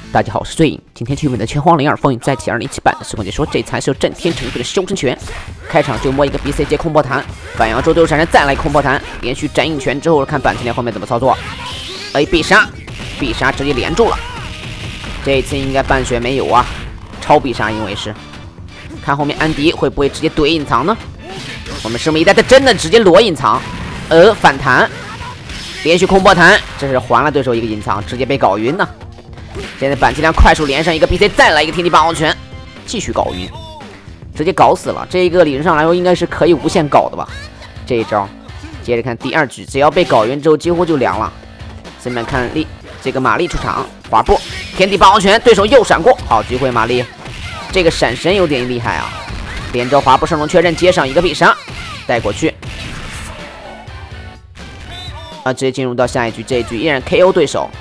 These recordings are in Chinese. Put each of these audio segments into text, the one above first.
大家好，我是醉影。今天去我们的拳皇02风云再起2017版的时空解说，这才是由震天成队的修真拳。开场就摸一个 BC 接空波弹，反扬之后对手闪身再来空波弹，连续斩影拳之后看板青莲后面怎么操作。必杀直接连住了。这一次应该半血没有啊，超必杀因为是。看后面安迪会不会直接怼隐藏呢？我们拭目以待，他真的直接裸隐藏，反弹，连续空波弹，这是还了对手一个隐藏，直接被搞晕呢。现在板青莲快速连上一个 BC， 再来一个天地霸王拳，继续搞晕，直接搞死了。这一个理论上来说应该是可以无限搞的吧？这一招，接着看第二局，只要被搞晕之后几乎就凉了。下面看这个玛丽出场，滑步天地霸王拳，对手又闪过，好机会玛丽，这个闪神有点厉害啊！连招滑步圣龙确认，接上一个必杀，带过去。直接进入到下一局，这一局依然 KO 对手。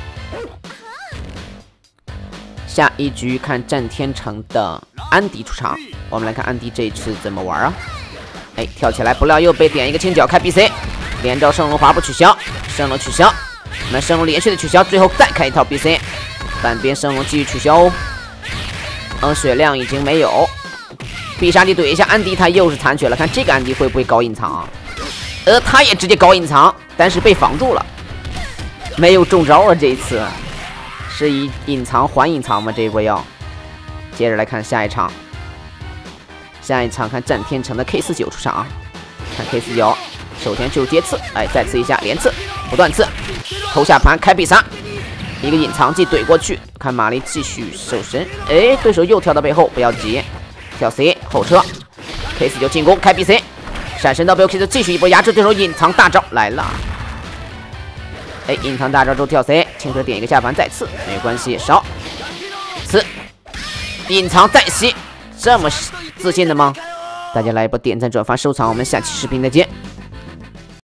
下一局看战天成的安迪出场，我们来看安迪这一次怎么玩啊？跳起来，不料又被点一个轻脚开 BC， 连招圣龙滑步取消，圣龙取消，那圣龙连续的取消，最后再开一套 BC， 半边圣龙继续取消哦。血量已经没有，必杀技怼一下安迪，他又是残血了，看这个安迪会不会搞隐藏啊？他也直接搞隐藏，但是被防住了，没有中招啊，这一次。是以隐藏还隐藏吗？这一波要接着来看下一场。下一场看战天成的 K49 出场，看 K49 首先就接刺，再刺一下连刺，不断刺，头下盘开必杀，一个隐藏技怼过去，看玛丽继续守神，对手又跳到背后，不要急，跳 C 后撤 ，K49 进攻开 BC， 闪身到背后 K49 继续一波压制对手，隐藏大招来了。隐藏大招之后跳 C， 轻车点一个下盘再刺，没关系，烧刺，隐藏再吸，这么自信的吗？大家来一波点赞、转发、收藏，我们下期视频再见。